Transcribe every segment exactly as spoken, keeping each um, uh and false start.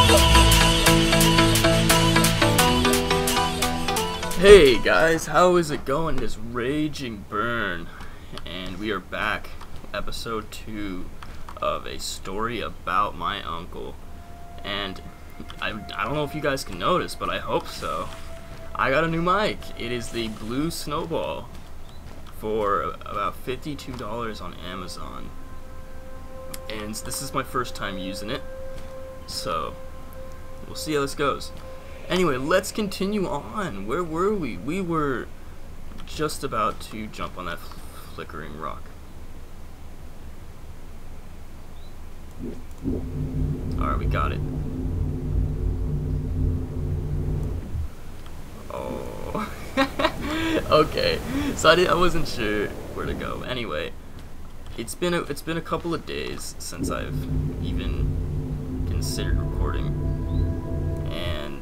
Hey guys, how is it going? It is Raging Burn, and we are back, episode two of a story about my uncle. And I, I don't know if you guys can notice, but I hope so. I got a new mic. It is the Blue Snowball for about fifty-two dollars on Amazon. And this is my first time using it, so we'll see how this goes. Anyway, let's continue on. Where were we? We were just about to jump on that flickering rock. Alright, we got it. Oh. Okay, so I, didn't, I wasn't sure where to go. Anyway, it's been a, it's been a couple of days since I've even considered recording, and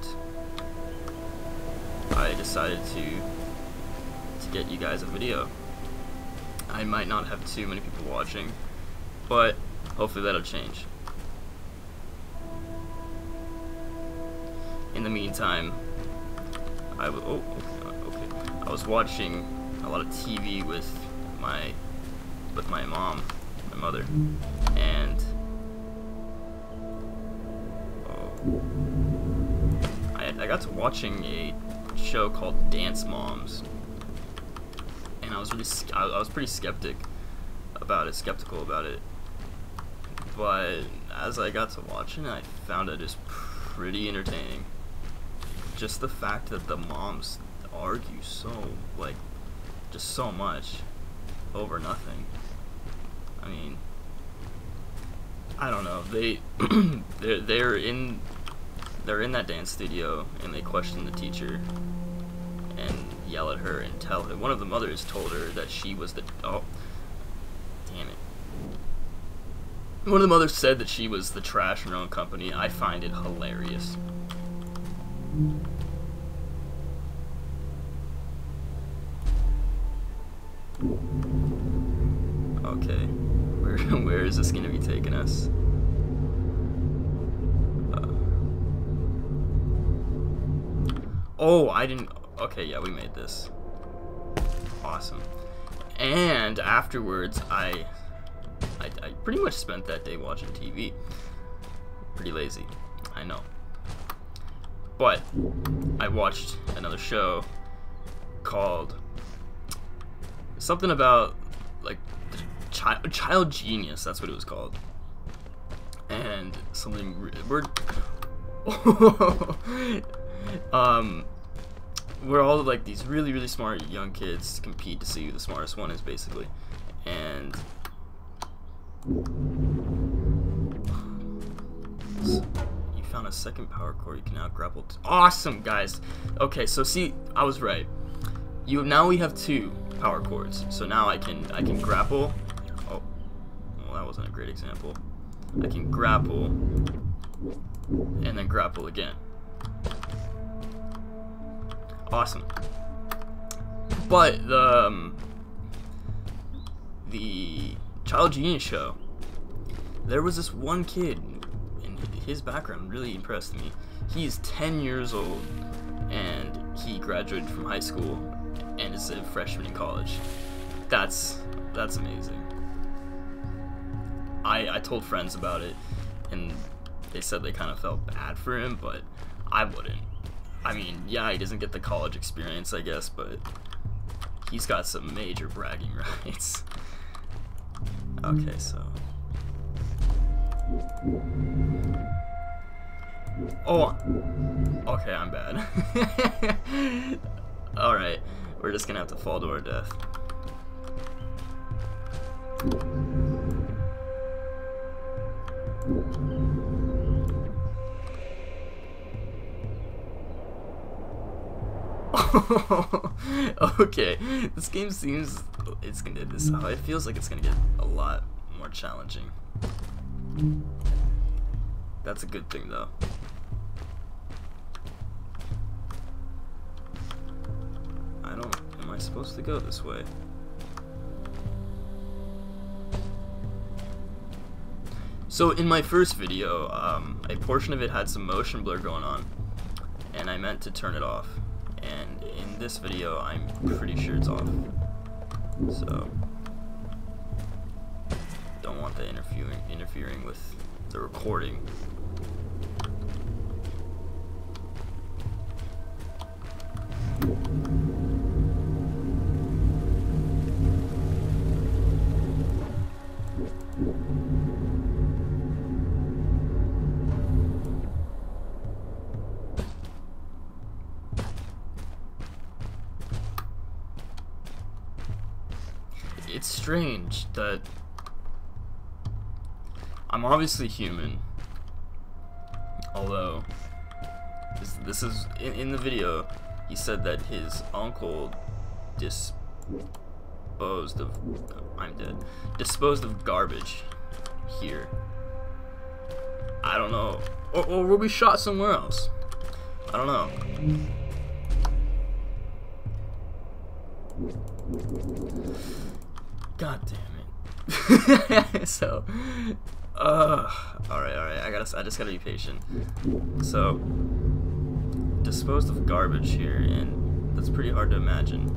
I decided to to get you guys a video. I might not have too many people watching, but hopefully that'll change. In the meantime, I w oh okay. I was watching a lot of T V with my with my mom, my mother, and oh, I I got to watching a show called Dance Moms, and I was really I, I was pretty skeptic about it, skeptical about it. But as I got to watching it, I found it just pretty entertaining. Just the fact that the moms argue so, like, just so much over nothing. I mean, I don't know. They they're they're in they're in that dance studio and they question the teacher and yell at her and tell her. One of the mothers told her that she was the oh damn it. One of the mothers said that she was the trash in her own company. I find it hilarious. Okay, where where is this gonna be taking us? Uh, oh, I didn't. Okay, yeah, we made this. Awesome. And afterwards, I, I, I pretty much spent that day watching T V. Pretty lazy, I know. But I watched another show called something about like child, child genius. That's what it was called. And something we're um we're all like these really really smart young kids compete to see who the smartest one is, basically. And you found a second power cord. You can now grapple. T awesome, guys. Okay, so see, I was right. You now we have two power cords. So now I can I can grapple. Oh, well, that wasn't a great example. I can grapple and then grapple again. Awesome. But the um, the Child Genius show, there was this one kid, and his background really impressed me. He is ten years old, and he graduated from high school and is a freshman in college. That's that's amazing. I I told friends about it, and they said they kind of felt bad for him, but I wouldn't. I mean, yeah, he doesn't get the college experience, I guess, but he's got some major bragging rights. Okay, so. Oh, okay, I'm bad. Alright, we're just gonna have to fall to our death. Okay, this game seems it's gonna this it feels like it's gonna get a lot more challenging. That's a good thing though. I don't am I supposed to go this way? So in my first video, um, a portion of it had some motion blur going on, and I meant to turn it off. And in this video, I'm pretty sure it's off. So don't want that interfering interfering with the recording. It's strange that I'm obviously human, although this, this is in, in the video. He said that his uncle disposed of I'm dead disposed of garbage here. I don't know, or, or were we shot somewhere else? I don't know. God damn it. So, uh, alright, alright, I gotta, I just gotta be patient. So, disposed of garbage here, and that's pretty hard to imagine.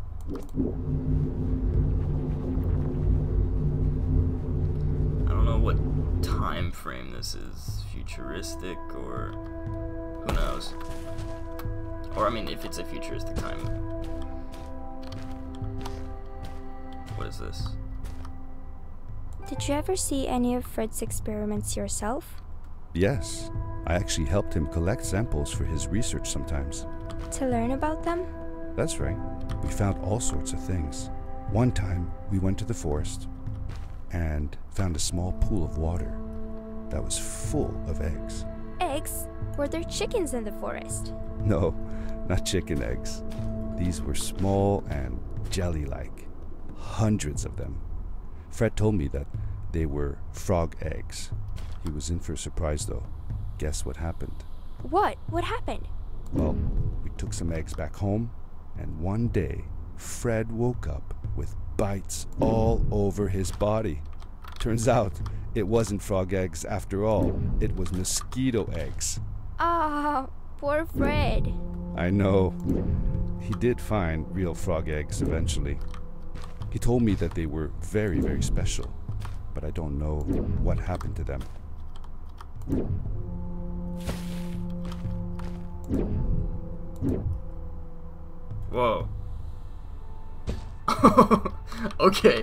I don't know what time frame this is, futuristic, or who knows. Or, I mean, if it's a futuristic time. What is this? Did you ever see any of Fred's experiments yourself? Yes, I actually helped him collect samples for his research sometimes. To learn about them? That's right. We found all sorts of things. One time, we went to the forest and found a small pool of water that was full of eggs. Eggs? Were there chickens in the forest? No, not chicken eggs. These were small and jelly-like. Hundreds of them. Fred told me that they were frog eggs. He was in for a surprise though. Guess what happened? What? What happened? Well, we took some eggs back home, and one day, Fred woke up with bites all over his body. Turns out, it wasn't frog eggs after all. It was mosquito eggs. Ah, poor Fred. I know. He did find real frog eggs eventually. He told me that they were very, very special, but I don't know what happened to them. Whoa. Okay.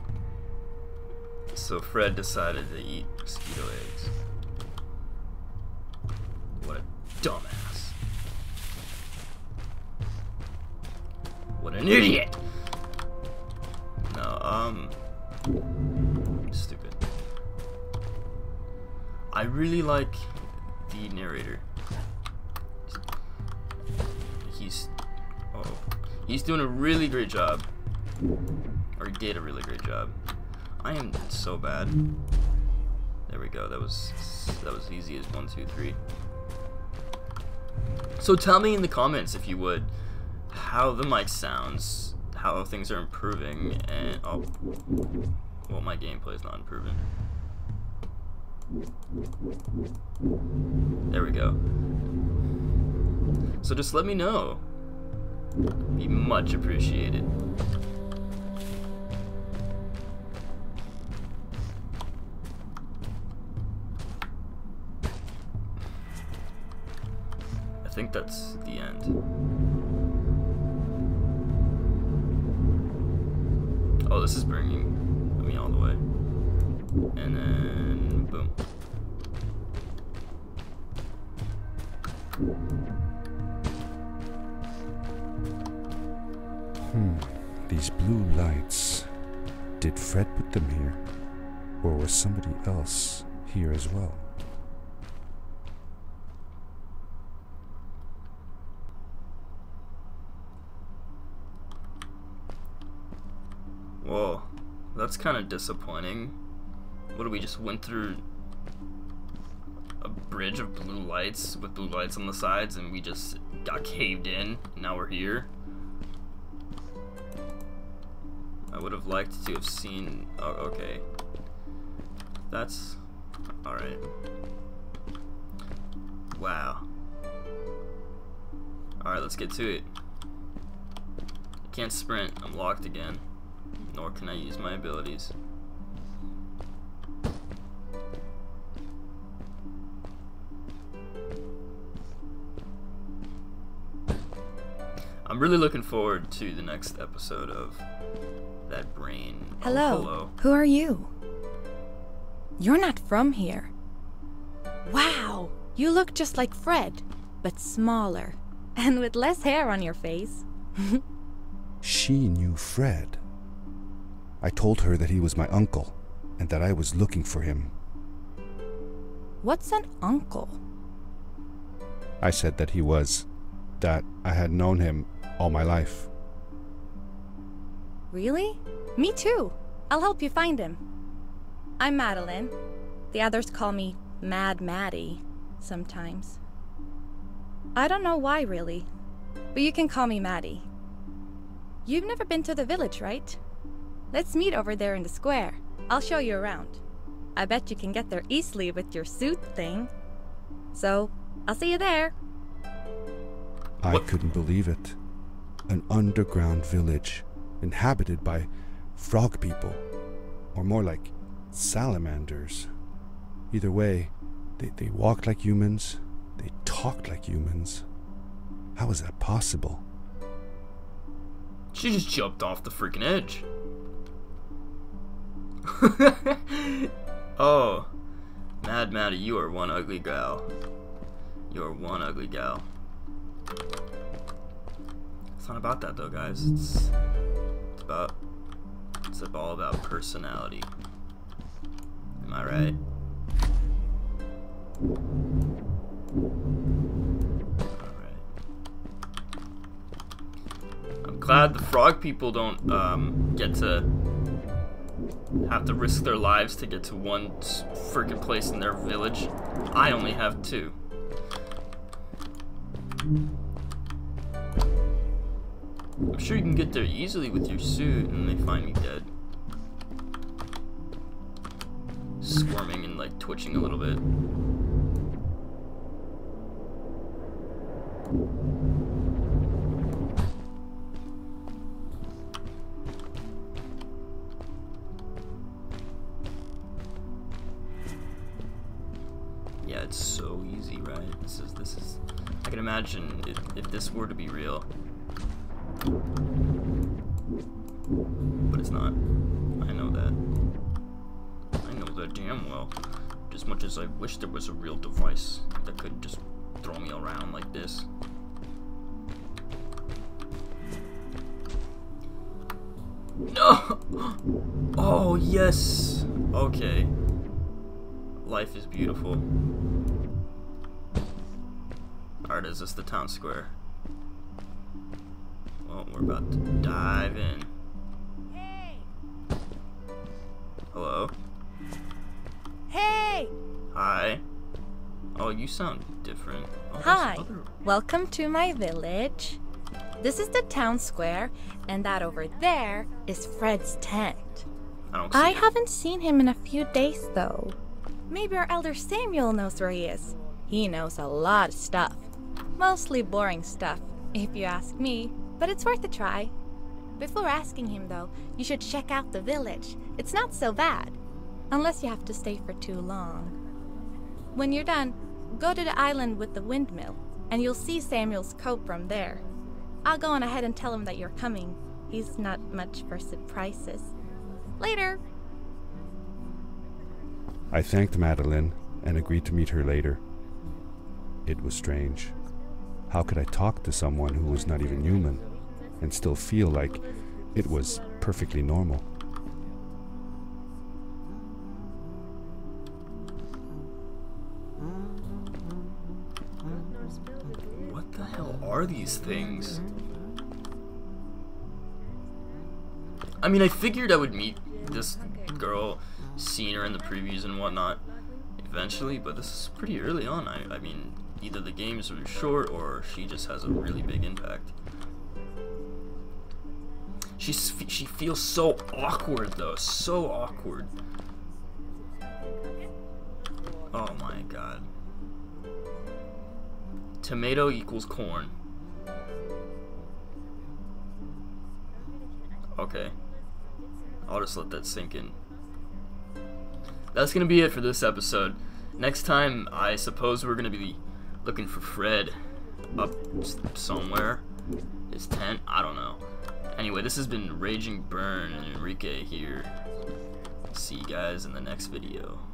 So Fred decided to eat mosquito eggs. What a dumbass. What an idiot. No, um, stupid. I really like the narrator. He's, oh, he's doing a really great job. Or he did a really great job. I am so bad. There we go. That was that was easy as one, two, three. So tell me in the comments if you would how the mic sounds, how things are improving, and oh, well, my gameplay is not improving. There we go. So just let me know. Be much appreciated. I think that's the end. Oh, this is bringing me all the way. And then, boom. Hmm, these blue lights. Did Fred put them here? Or was somebody else here as well? Whoa, that's kind of disappointing. What, we just went through a bridge of blue lights with blue lights on the sides and we just got caved in, and now we're here? I would have liked to have seen, oh, okay. That's Alright. Wow. Alright, let's get to it. I can't sprint. I'm locked again. Nor can I use my abilities. I'm really looking forward to the next episode of That Brain. Hello. Oh, hello. Who are you? You're not from here. Wow, you look just like Fred, but smaller, and with less hair on your face. She knew Fred. I told her that he was my uncle, and that I was looking for him. What's an uncle? I said that he was, that I had known him all my life. Really? Me too. I'll help you find him. I'm Madeline. The others call me Mad Maddie sometimes. I don't know why, really, but you can call me Maddie. You've never been to the village, right? Let's meet over there in the square. I'll show you around. I bet you can get there easily with your suit thing. So, I'll see you there. I What? couldn't believe it. An underground village, inhabited by frog people, or more like salamanders. Either way, they, they walked like humans, they talked like humans. How is that possible? She just jumped off the freaking edge. Oh, Mad Maddie, you are one ugly gal. You are one ugly gal. It's not about that though, guys. It's it's about it's all about personality. Am I right? Alright. I'm glad the frog people don't um, get to have to risk their lives to get to one freaking place in their village. I only have two. I'm sure you can get there easily with your suit, and they find me dead. Squirming and like twitching a little bit. Yeah, it's so easy, right? This is this is. I can imagine if, if this were to be real. But it's not. I know that. I know that damn well. As much as I wish there was a real device that could just throw me around like this. No! Oh, yes! Okay. Life is beautiful. Alright, is this the town square? Well, we're about to dive in. Hey! Hello? Hey! Hi. Oh, you sound different. Oh, there's Hi. other- Welcome to my village. This is the town square, and that over there is Fred's tent. I don't see I it. haven't seen him in a few days, though. Maybe our elder Samuel knows where he is. He knows a lot of stuff. Mostly boring stuff, if you ask me, but it's worth a try. Before asking him, though, you should check out the village. It's not so bad, unless you have to stay for too long. When you're done, go to the island with the windmill, and you'll see Samuel's coat from there. I'll go on ahead and tell him that you're coming. He's not much for surprises. Later! I thanked Madeline and agreed to meet her later. It was strange. How could I talk to someone who was not even human and still feel like it was perfectly normal? What the hell are these things? I mean, I figured I would meet this girl, seen her in the previews and whatnot eventually, but this is pretty early on. I, I mean, either the game is really short or she just has a really big impact. She's, she feels so awkward though, so awkward. Oh my god. Tomato equals corn. Okay. I'll just let that sink in. That's gonna be it for this episode. Next time, I suppose we're gonna be looking for Fred up somewhere. His tent? I don't know. Anyway, this has been Raging Burn and Enrique here. See you guys in the next video.